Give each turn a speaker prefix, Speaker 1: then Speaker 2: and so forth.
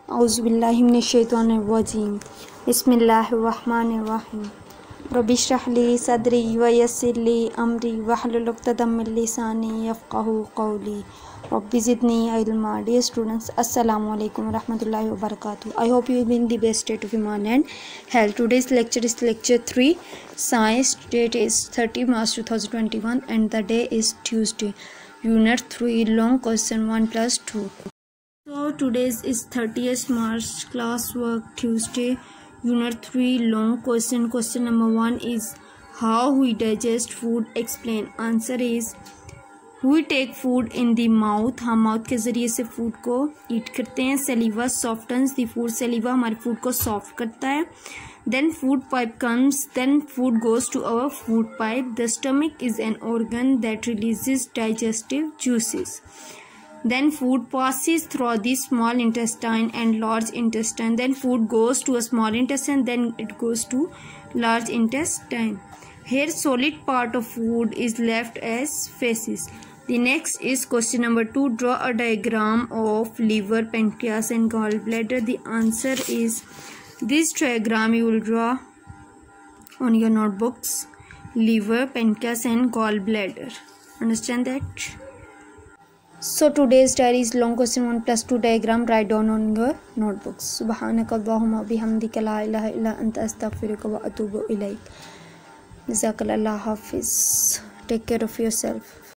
Speaker 1: औज़ुबिल्लाहिमिनश्शैतानिर्रजीम बिस्मिल्लाहिर्रहमानिर्रहीम रब्बिश्रह ली सदरी वयस्सिर ली अमरी वहलुल उक़्दतम मिन लिसानी यफ़क़हू क़ौली रब्बि ज़िदनी इल्मा। Dear students, Assalamu alaikum wa rahmatullahi wa barakatuh. I hope you will be in the best state of iman and health. Today's lecture is lecture 3 Science. Date is 30 March 2021 and the day is Tuesday. Unit 3 Long Question 1 plus 2. So today's is 30th March, classwork Tuesday, Unit 3 long question. Question number 1 is how we digest food. Explain. Answer is we take food in the mouth. हम mouth के ज़रिए से food को ईट करते हैं. Saliva softens the food. Saliva हमारे food को soft करता है. Then food pipe comes. Then food goes to our food pipe. The stomach is an organ that releases digestive juices. Then food passes through the small intestine and large intestine. Then food goes to a small intestine. Then it goes to large intestine. Here solid part of food is left as feces. The next is question number 2. Draw a diagram of liver, pancreas and gallbladder. The answer is this diagram you will draw on your notebooks. Liver, pancreas and gallbladder. Understand that? So today's diary is long question 1 plus 2 diagram. Write down on your notebooks. Subhanakallahumma bihamdika la ilaha illa anta astaghfiruka wa atubu ilaik. Jazakallah Hafiz. Take care of yourself.